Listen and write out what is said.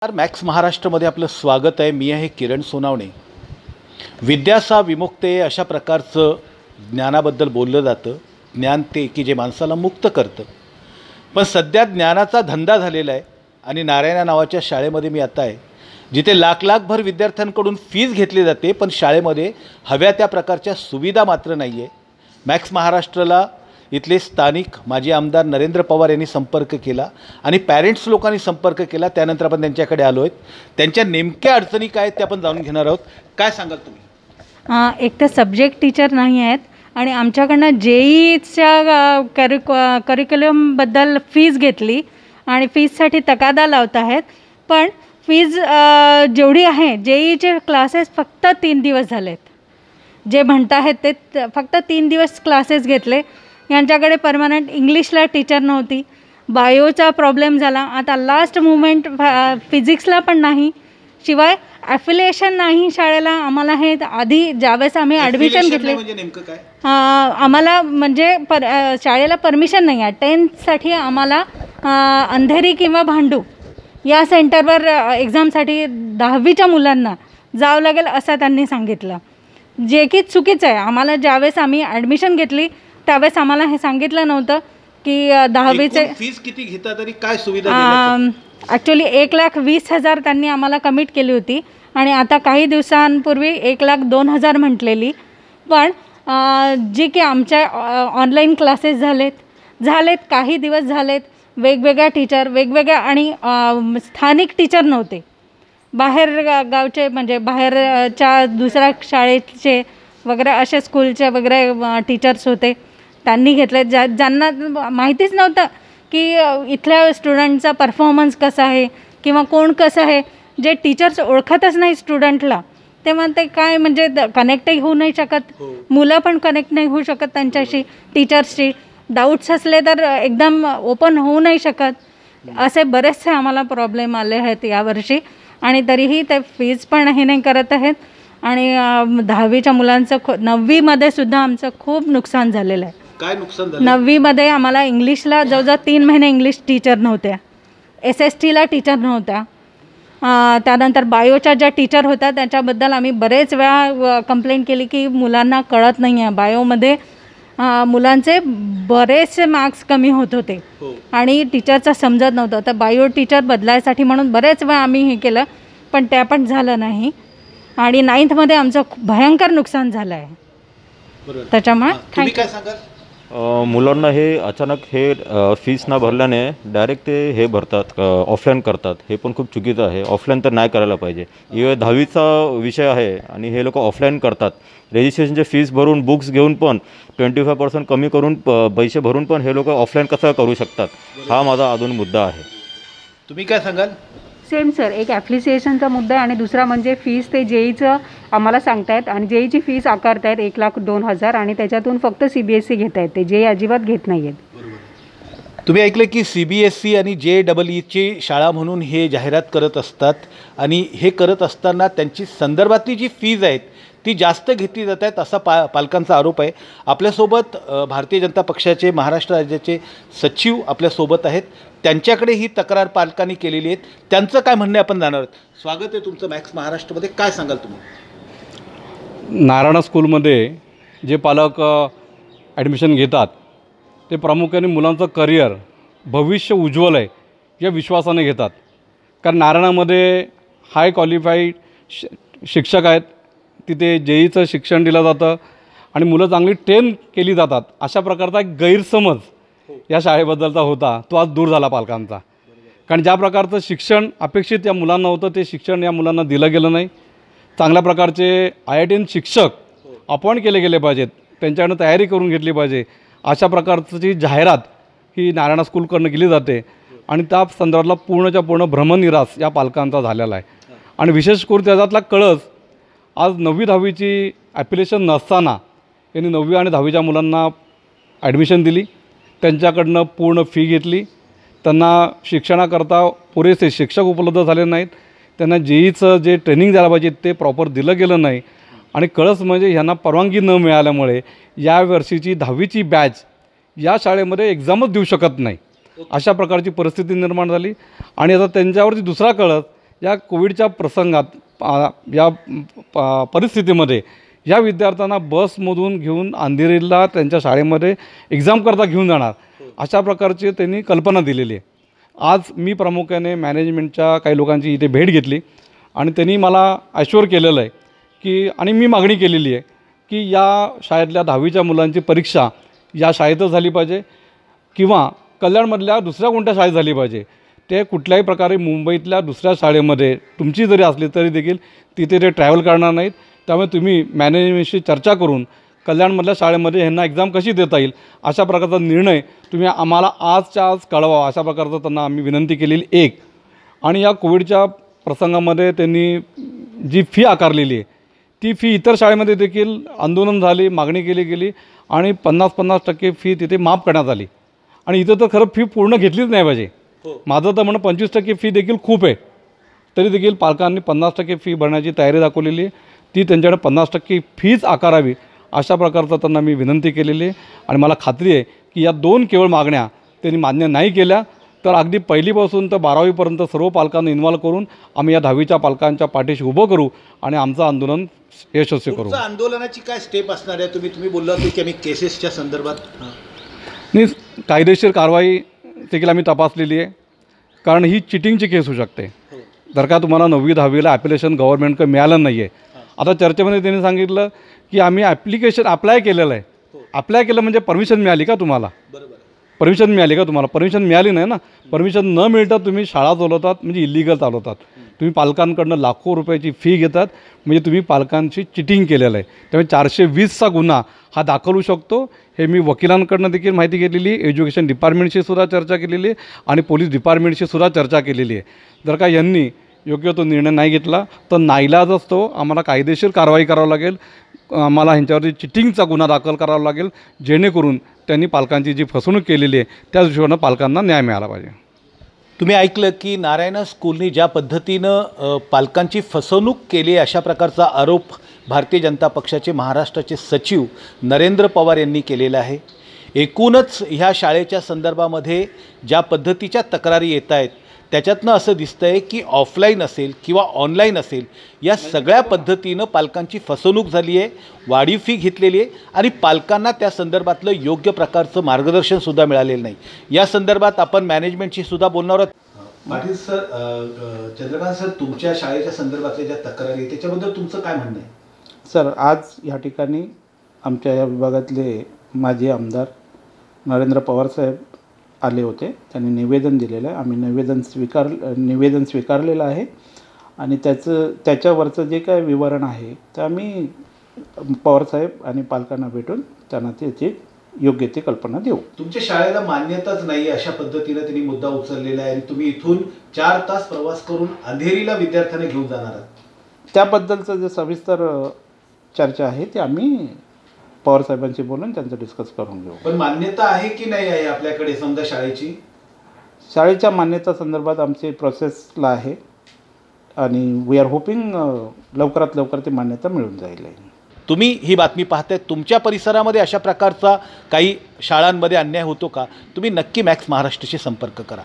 Max महाराष्ट्रमध्ये आपलं स्वागत आहे। मी आहे किरण सोनावणे। विद्यासा विमुक्ते अशा प्रकारचं ज्ञानाबद्दल बोललं जातं। ज्ञान ते की जे माणसाला मुक्त करतं। पण सध्या ज्ञानाचा धंदा झालेला आहे आणि नारायणा नावाच्या शाळेमध्ये मी आता आहे, जिथे लाख विद्यार्थ्यांकडून फीस घेतली जाते, पण शाळेमध्ये हव्या त्या प्रकारच्या सुविधा मात्र नाही आहे। मॅक्स महाराष्ट्राला इथले स्थानिक माजी आमदार नरेंद्र पवार यांनी संपर्क केला आणि पॅरेंट्स लोकांनी संपर्क केला। त्यानंतर आपण त्यांच्याकडे आलो आहेत। त्यांच्या नेमक्या अडचणी काय आहेत ते आपण जाणून घेणार आहोत। काय सांगाल तुम्ही? एक तर सब्जेक्ट टीचर नाही आहेत आणि आमच्याकडनं जेईच्या करिक्युलमबद्दल फीज घेतली आणि फीजसाठी तगादा लावत आहेत, पण फीज जेवढी आहे जेईचे क्लासेस फक्त 3 दिवस झालेत। जे म्हणत आहेत ते फक्त 3 दिवस क्लासेस घेतले। यांच्याकडे परमनंट इंग्लिशला टीचर नव्हती, बायोचा प्रॉब्लेम झाला, आता लास्ट मुमेंट फिजिक्सला पण नाही, शिवाय ॲफिलिएशन नाही शाळेला। आम्हाला हे आधी ज्यावेळेस आम्ही ॲडमिशन घेतले आम्हाला म्हणजे शाळेला परमिशन नाही आहे। 10th आम्हाला अंधेरी किंवा भांडू या सेंटरवर एक्झामसाठी 10वीच्या मुलांना जावं लागेल असं त्यांनी सांगितलं, जे की चुकीचं आहे। आम्हाला ज्यावेळेस आम्ही ॲडमिशन घेतली त्यावेळेस आम्हाला हे सांगितलं नव्हतं की 10वीचे फीस किती घेतात आणि काय सुविधा। ॲक्च्युली 1,20,000 त्यांनी आम्हाला कमिट केली होती आणि आता काही दिवसांपूर्वी 1,02,000 म्हटलेली। पण जे की आमच्या ऑनलाईन क्लासेस झालेत काही दिवस झालेत, वेगवेगळ्या टीचर वेगवेगळ्या आणि स्थानिक टीचर नव्हते, बाहेर गावचे म्हणजे बाहेरच्या दुसऱ्या शाळेचे वगैरे असे स्कूलचे वगैरे टीचर्स होते। त्यांनी घेतले ज्यांना माहितीच नव्हतं की इथल्या स्टुडंटचा परफॉर्मन्स कसा आहे किंवा कोण कसं आहे। जे टीचर्स ओळखतच नाही स्टुडंटला, ते म्हणते काय म्हणजे कनेक्टही होऊ नाही शकत, मुलं पण कनेक्ट नाही होऊ शकत त्यांच्याशी, टीचर्सशी डाऊट्स असले तर एकदम ओपन होऊ नाही शकत। असे बरेचसे आम्हाला प्रॉब्लेम आले आहेत यावर्षी आणि तरीही ते फीज पण हे नाही करत आहेत आणि 10वीच्या मुलांचं 9वीमध्ये सुद्धा आमचं खूप नुकसान झालेलं आहे। काय नुकसान झालं? 9वीमध्ये आम्हाला इंग्लिशला जवळजवळ 3 महिने इंग्लिश टीचर नव्हत्या, SSTला टीचर नव्हत्या। त्यानंतर बायोच्या ज्या टीचर होत्या त्याच्याबद्दल आम्ही बरेच वेळा कंप्लेंट केली की मुलांना कळत नाही आहे। बायोमध्ये मुलांचे बरेचसे मार्क्स कमी होत होते आणि टीचरचं समजत नव्हतं। तर बायो टीचर बदलायसाठी म्हणून बरेच वेळा आम्ही हे केलं, पण त्या पण झालं नाही आणि 9thमध्ये आमचं भयंकर नुकसान झालं आहे। त्याच्यामुळे तुम्ही काय सांगाल? मुलांना हे अचानक हे फीस न भरल्याने डायरेक्ट ते हे भरतात, ऑफलाईन करतात। हे पण खूप चुकीचं आहे। ऑफलाईन तर नाही करायला पाहिजे। 10वीचा विषय आहे आणि हे लोक ऑफलाईन करतात। रजिस्ट्रेशनचे फीस भरून बुक्स घेऊन पण 25% कमी करून पैसे भरून पण हे लोक ऑफलाईन कसं करू शकतात, हा माझा अजून मुद्दा आहे। तुम्ही काय सांगाल? सेम सर, एक ॲप्लिसिएशनचा मुद्दा आहे आणि दुसरा म्हणजे फीस ते जेईचं आम्हाला सांगतायत आणि जेईची फीस आकारतायत 1,02,000 आणि त्याच्यातून फक्त CBSE घेत आहेत, ते जेई अजिबात घेत नाही आहेत। तुम्ही ऐकलं की CBSE आणि JEEची शाळा म्हणून हे जाहिरात करत असतात आणि हे करत असताना त्यांची संदर्भातली जी फीज आहेत ती जास्त घेतली जात आहेत असा पालकांचा आरोप आहे। आपल्यासोबत भारतीय जनता पक्षाचे महाराष्ट्र राज्याचे सचिव आपल्यासोबत आहेत, त्यांच्याकडे ही तक्रार पालकांनी केलेली आहे। त्यांचं काय म्हणणे आपण जाणार आहोत। स्वागत आहे तुमचं मॅक्स महाराष्ट्रमध्ये। काय सांगाल तुम्ही? नारायणा स्कूलमध्ये जे पालक ॲडमिशन घेतात ते प्रामुख्याने मुलांचं करिअर भविष्य उज्ज्वल आहे या विश्वासाने घेतात, कारण नारायणामध्ये हाय क्वालिफाईड शिक्षक आहेत, तिथे जेईचं शिक्षण दिलं जातं आणि मुलं चांगली ट्रेन केली जातात। अशा प्रकारचा एक गैरसमज या शाळेबद्दलचा होता, तो आज दूर झाला पालकांचा, कारण ज्या प्रकारचं शिक्षण अपेक्षित या मुलांना होतं ते शिक्षण या मुलांना दिलं गेलं नाही। चांगल्या प्रकारचे IITian शिक्षक अपॉइंट केले गेले पाहिजेत, त्यांच्याकडनं तयारी करून घेतली पाहिजे। अशा प्रकारची जाहिरात ही नारायणा स्कूलकडनं केली जाते आणि त्या संदर्भातला पूर्णच्या पूर्ण भ्रमनिरास या पालकांचा झालेला आहे। आणि विशेष करून त्याच्यातला कळस आज 9वी-10वीची ॲप्लिकेशन नसताना यांनी 9वी आणि 10वीच्या मुलांना ॲडमिशन दिली, त्यांच्याकडनं पूर्ण फी घेतली, त्यांना शिक्षणाकरता पुरेसे शिक्षक उपलब्ध झाले नाहीत, त्यांना जेईचं जे ट्रेनिंग द्यायला पाहिजे ते प्रॉपर दिलं गेलं नाही आणि कळस म्हणजे ह्यांना परवानगी न मिळाल्यामुळे या वर्षीची 10वीची बॅच या शाळेमध्ये एक्झामच देऊ शकत नाही, अशा प्रकारची परिस्थिती निर्माण झाली। आणि आता त्यांच्यावरती दुसरा कळस या कोविडच्या प्रसंगात या परिस्थितीमध्ये या विद्यार्थ्यांना बसमधून घेऊन अंधेरीला त्यांच्या शाळेमध्ये एक्झामकरता घेऊन जाणार अशा प्रकारची त्यांनी कल्पना दिलेली आहे. आज मी प्रामुख्याने मॅनेजमेंटच्या काही लोकांची इथे भेट घेतली आणि त्यांनी मला ॲश्युअर केलेलं आहे की आणि मी मागणी केलेली आहे की या शाळेतल्या 10वीच्या मुलांची परीक्षा या शाळेतच झाली पाहिजे किंवा कल्याणमधल्या दुसऱ्या कोणत्या शाळेत झाली पाहिजे. ते कुठल्याही प्रकारे मुंबईतल्या दुसऱ्या शाळेमध्ये तुमची जरी असली तरी देखील तिथे ते ट्रॅव्हल करणार नाहीत. त्यामुळे तुम्ही मॅनेजमेंटशी चर्चा करून कल्याणमधल्या शाळेमध्ये ह्यांना एक्झाम कशी देता येईल अशा प्रकारचा निर्णय तुम्ही आम्हाला आजच्या आज कळवा अशा प्रकारचं त्यांना आम्ही विनंती केलेली एक. आणि या कोविडच्या प्रसंगामध्ये त्यांनी जी फी आकारलेली आहे ती फी इतर शाळेमध्ये देखील आंदोलन झाली, मागणी केली गेली आणि 50% फी तिथे माफ करण्यात आली. आणि इथं तर खरं फी पूर्ण घेतलीच नाही पाहिजे. माझं तर म्हणणं 25% फी देखील खूप आहे. तरी देखील पालकांनी 50% फी भरण्याची तयारी दाखवलेली आहे. ती त्यांच्याकडे 50% फीच आकारावी अशा प्रकारचा त्यांना मी विनंती केलेली आहे. आणि मला खात्री आहे की या 2 केवळ मागण्या त्यांनी मान्य नाही केल्या तर अगदी पहिलीपासून तर 12वीपर्यंत सर्व पालकांना इन्व्हॉल्व करून आम्ही या 10वीच्या पालकांच्या पाठीशी उभं करू आणि आमचं आंदोलन यशस्वी करू. आंदोलनाची काय स्टेप असणार आहे? तुम्ही बोलला की आम्ही केसेसच्या संदर्भात नाही, कायदेशीर कारवाई देखील आम्ही तपासलेली आहे. कारण ही चिटिंगची केस होऊ शकते. जर का तुम्हाला 9वी 10वीला ॲप्लिकेशन गव्हर्नमेंटकडे मिळालं नाही आहे. आता चर्चेमध्ये त्यांनी सांगितलं की आम्ही ॲप्लिकेशन अप्लाय केलेलं आहे. अप्लाय केलं म्हणजे परमिशन मिळाली का तुम्हाला? परमिशन मिळाली का तुम्हाला? परमिशन मिळाली नाही ना. परमिशन न मिळता तुम्ही शाळा चालवतात म्हणजे इलिगल चालवतात. तुम्ही पालकांकडनं लाखो रुपयाची फी घेतात म्हणजे तुम्ही पालकांची चिटिंग केलेलं आहे. त्यामुळे 420चा गुन्हा हा दाखल होऊ शकतो. हे मी वकिलांकडनं देखील माहिती घेतलेली, एज्युकेशन डिपार्टमेंटशी सुद्धा चर्चा केलेली आहे आणि पोलीस डिपार्टमेंटशी सुद्धा चर्चा केलेली आहे. जर का यांनी योग्य तो निर्णय नाही घेतला तर नाईलाज असतो आम्हाला कायदेशीर कारवाई करावं लागेल. आम्हाला ह्यांच्यावरती चिटिंगचा गुन्हा दाखल करावा लागेल जेणेकरून त्यांनी पालकांची जी फसवणूक केलेली आहे त्याच हिशोबानं पालकांना न्याय मिळाला पाहिजे. तुम्ही ऐकलं की नारायण स्कूलनी ज्या पद्धतीनं पालकांची फसवणूक केली अशा प्रकारचा आरोप भारतीय जनता पक्षाचे महाराष्ट्राचे सचिव नरेंद्र पवार यांनी केलेला आहे. एकूणच ह्या शाळेच्या संदर्भामध्ये ज्या पद्धतीच्या तक्रारी येत आहेत त्याच्यातनं असं दिसतं आहे की ऑफलाईन असेल किंवा ऑनलाईन असेल या सगळ्या पद्धतीनं पालकांची फसवणूक झाली आहे, वाढीव फी घेतलेली आहे आणि पालकांना त्या संदर्भातलं योग्य प्रकारचं मार्गदर्शनसुद्धा मिळालेलं नाही. या संदर्भात आपण मॅनेजमेंटशी सुद्धा बोलणार आहोत. पाटील सर, चंद्रकांत सर, तुमच्या शाळेच्या संदर्भातल्या ज्या तक्रारी त्याच्याबद्दल तुमचं काय म्हणणं आहे? सर, आज या ठिकाणी आमच्या या विभागातले माजी आमदार नरेंद्र पवार साहेब आले होते. त्यांनी निवेदन दिलेलं आहे. आम्ही निवेदन स्वीकारलेलं आहे आणि त्याच्यावरचं जे काय विवरण आहे ते आम्ही पवारसाहेब आणि पालकांना भेटून त्यांना त्याची योग्य ती कल्पना देऊ. तुमच्या शाळेला मान्यताच नाही अशा पद्धतीनं त्यांनी मुद्दा उचललेला आहे आणि तुम्ही इथून 4 तास प्रवास करून अंधेरीला विद्यार्थ्यांना घेऊन जाणार आहात. त्याबद्दलचं जे सविस्तर चर्चा आहे ती आम्ही पवारसाहेबांशी बोलून त्यांचं डिस्कस करून घेऊ. पण मान्यता आहे की नाही आहे आपल्याकडे समजा शाळेची? शाळेच्या मान्यता संदर्भात आमची प्रोसेसला आहे आणि वी आर होपिंग लवकरात लवकर ती मान्यता मिळून जाईल. तुम्ही ही बातमी पाहताय, तुमच्या परिसरामध्ये अशा प्रकारचा काही शाळांमध्ये अन्याय होतो का? तुम्ही नक्की मॅक्स महाराष्ट्राशी संपर्क करा.